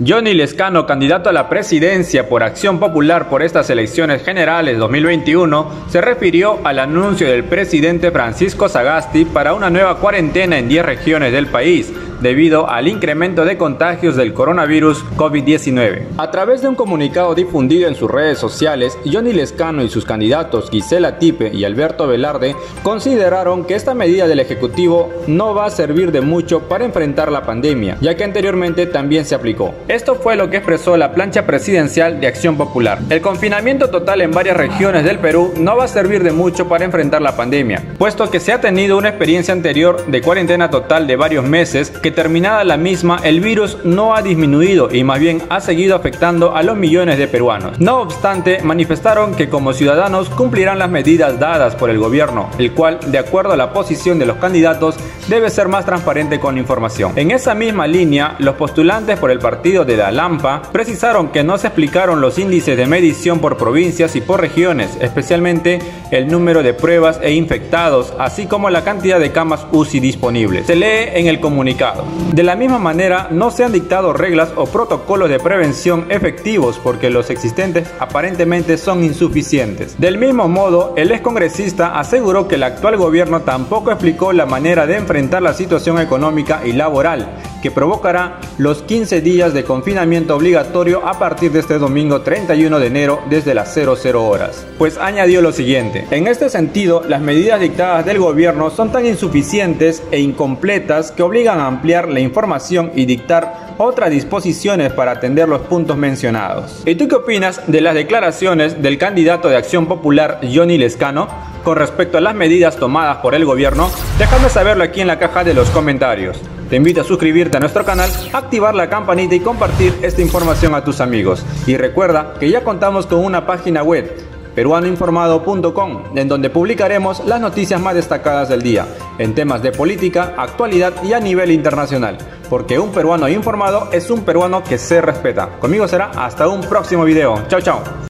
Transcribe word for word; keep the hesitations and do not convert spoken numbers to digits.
Johnny Lezcano, candidato a la presidencia por Acción Popular por estas elecciones generales dos mil veintiuno, se refirió al anuncio del presidente Francisco Sagasti para una nueva cuarentena en diez regiones del país, debido al incremento de contagios del coronavirus COVID diecinueve. A través de un comunicado difundido en sus redes sociales, Johnny Lezcano y sus candidatos Gisela Tipe y Alberto Velarde consideraron que esta medida del Ejecutivo no va a servir de mucho para enfrentar la pandemia, ya que anteriormente también se aplicó. Esto fue lo que expresó la plancha presidencial de Acción Popular. El confinamiento total en varias regiones del Perú no va a servir de mucho para enfrentar la pandemia, puesto que se ha tenido una experiencia anterior de cuarentena total de varios meses que terminada la misma, el virus no ha disminuido y más bien ha seguido afectando a los millones de peruanos. No obstante, manifestaron que como ciudadanos cumplirán las medidas dadas por el gobierno, el cual, de acuerdo a la posición de los candidatos, debe ser más transparente con la información. En esa misma línea, los postulantes por el partido de la Lampa precisaron que no se explicaron los índices de medición por provincias y por regiones, especialmente el número de pruebas e infectados, así como la cantidad de camas U C I disponibles. Se lee en el comunicado. De la misma manera, no se han dictado reglas o protocolos de prevención efectivos porque los existentes aparentemente son insuficientes. Del mismo modo, el excongresista aseguró que el actual gobierno tampoco explicó la manera de enfrentar la situación económica y laboral que provocará los quince días de confinamiento obligatorio a partir de este domingo treinta y uno de enero desde las cero cero horas. Pues añadió lo siguiente: en este sentido, las medidas dictadas del gobierno son tan insuficientes e incompletas que obligan a ampliar la información y dictar otras disposiciones para atender los puntos mencionados. ¿Y tú qué opinas de las declaraciones del candidato de Acción Popular Johnny Lezcano con respecto a las medidas tomadas por el gobierno? Déjame saberlo aquí en la caja de los comentarios. Te invito a suscribirte a nuestro canal, activar la campanita y compartir esta información a tus amigos. Y recuerda que ya contamos con una página web, peruano informado punto com, en donde publicaremos las noticias más destacadas del día, en temas de política, actualidad y a nivel internacional. Porque un peruano informado es un peruano que se respeta. Conmigo será hasta un próximo video. Chao, chao.